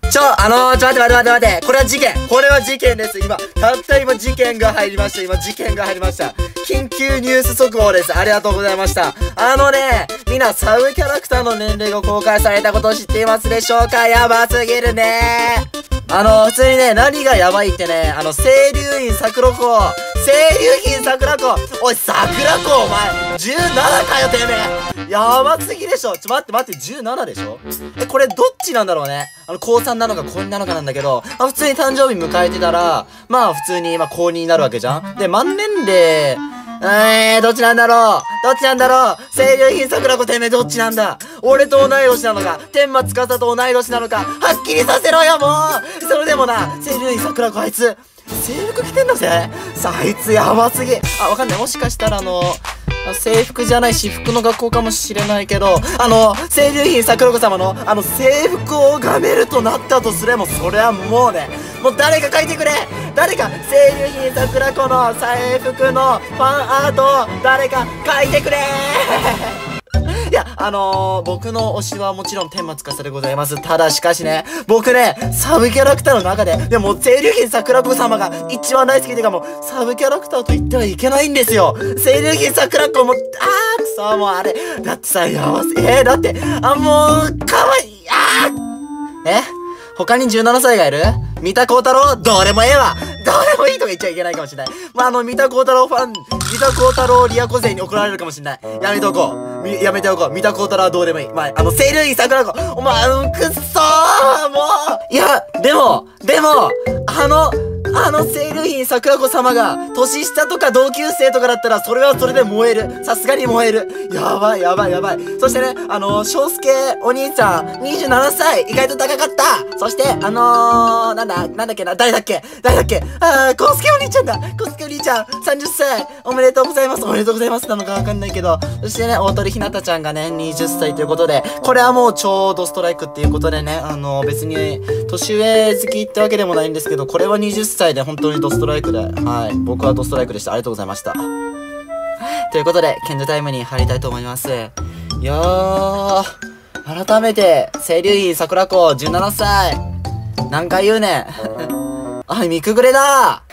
待って。これは事件です。今事件が入りました。緊急ニュース速報です。ありがとうございました。みんなサブキャラクターの年齢が公開されたことを知っていますでしょうか？やばすぎるね。普通にね、何がやばいってね、清流院桜子。おい、桜子お前、17かよ、てめえ。やばすぎでしょ。待って、17でしょ？これどっちなんだろうね。高3なのか高2なのかなんだけど、普通に誕生日迎えてたら、普通に、高2になるわけじゃん？で、満年齢、どっちなんだろう。清流院桜子、てめえどっちなんだ？俺と同い年なのか、天馬司と同い年なのか、はっきりさせろよ、もう！それでもな、清流院桜子あいつ、制服着てんだぜ。あいつやばすぎ。わかんない。もしかしたら制服じゃない私服の学校かもしれないけど、清流院桜子様の制服を拝めるとなったとすれば、それはもうね、もう誰か書いてくれ。清流院桜子の制服のファンアートを誰か書いてくれ。いや、僕の推しはもちろん天馬司でございます。ただしかしね、僕ね、サブキャラクターの中でも清流院桜子様が一番大好きでかも、サブキャラクターと言ってはいけないんですよ。清流院桜子も、くそ、もうあれ、だってさ、やばす、だって、もう、かわいい、他に17歳がいる？三田幸太郎？どれもいいとか言っちゃいけないかもしれない。三田幸太郎リアコ勢に怒られるかもしれない。やめておこう。三田幸太郎はどうでもいい。清流院桜子、お前、くっそー、もう。いや、でも、清流院桜子様が、年下とか同級生とかだったら、それはそれで燃える。さすがに燃える。やばい。そしてね、翔介お兄ちゃん、27歳、意外と高かった。そして、なんだっけな、誰だっけコウスケお兄ちゃんだ。30歳、おめでとうございますなのかわかんないけど、そしてね、大鳥ひなたちゃんがね、20歳ということで、これはもうちょうどストライクっていうことでね、別に、年上好きってわけでもないんですけど、これは20歳で本当にドストライクで、僕はドストライクでした。ありがとうございました。ということで、賢者タイムに入りたいと思います。いやー、改めて、清流院桜子17歳。何回言うねん。ミクグレだー。